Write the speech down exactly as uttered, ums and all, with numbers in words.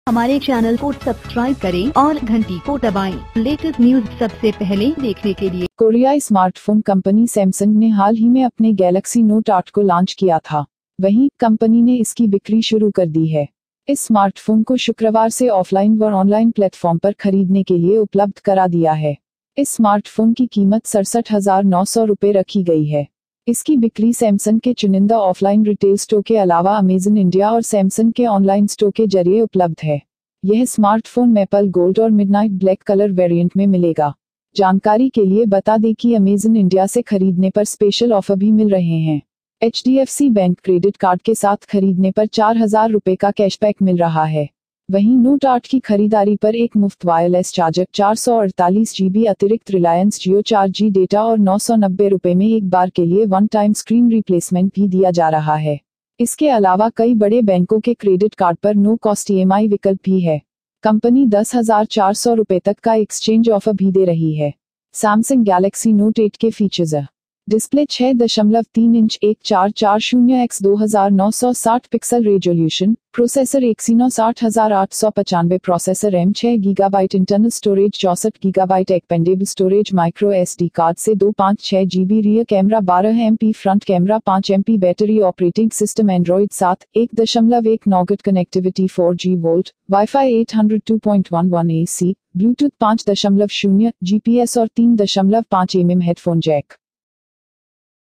हमारे चैनल को सब्सक्राइब करें और घंटी को दबाएं। लेटेस्ट न्यूज सबसे पहले देखने के लिए। कोरियाई स्मार्टफोन कंपनी सैमसंग ने हाल ही में अपने गैलेक्सी नोट आठ को लॉन्च किया था। वहीं कंपनी ने इसकी बिक्री शुरू कर दी है। इस स्मार्टफोन को शुक्रवार से ऑफलाइन व ऑनलाइन प्लेटफॉर्म पर खरीदने के लिए उपलब्ध करा दिया है। इस स्मार्टफोन की कीमत सड़सठ हजार नौ सौ रुपये रखी गई है। इसकी बिक्री सैमसंग के चुनिंदा ऑफलाइन रिटेल स्टोर के अलावा अमेजन इंडिया और सैमसंग के ऑनलाइन स्टोर के जरिए उपलब्ध है। यह स्मार्टफोन मैपल गोल्ड और मिडनाइट ब्लैक कलर वेरिएंट में मिलेगा। जानकारी के लिए बता दें कि अमेजन इंडिया से खरीदने पर स्पेशल ऑफर भी मिल रहे हैं। H D F C bank credit card के साथ खरीदने पर चार हजार रुपये का कैशबैक मिल रहा है। वहीं नोट आठ की खरीदारी पर एक मुफ्त वायरलेस चार्जर, चार सौ अड़तालीस जीबी अतिरिक्त रिलायंस जियो चार जी डेटा और नौ सौ नब्बे रुपये में एक बार के लिए वन टाइम स्क्रीन रिप्लेसमेंट भी दिया जा रहा है। इसके अलावा कई बड़े बैंकों के क्रेडिट कार्ड पर no cost E M I विकल्प भी है। कंपनी दस हजार चार सौ रुपये तक का एक्सचेंज ऑफर भी दे रही है। सैमसंग गैलेक्सी नोट एट के फीचर्स है। डिस्प्ले छह दशमलव तीन इंच एक चार चार शून्य एक्स दो हजार नौ सौ साठ पिक्सल रेजोल्यूशन, प्रोसेसर एक्सिनोस आठ हजार आठ सौ पचानवे, प्रोसेसर रैम छह गीगाबाइट, इंटरनल स्टोरेज चौसठ gigabyte, expandable storage micro S D card से दो पाँच छह जीबी, रियर कैमरा बारह एम पी, फ्रंट कैमरा पाँच M P, battery, operating system Android सात, एक दशमलव एक Nougat, connectivity four G VoLTE, WiFi आठ सौ दो पॉइंट ग्यारह ए सी, ब्लूटूथ पाँच दशमलव शून्य, जीपीएस और तीन दशमलव पाँच एम एम हेडफोन जैक।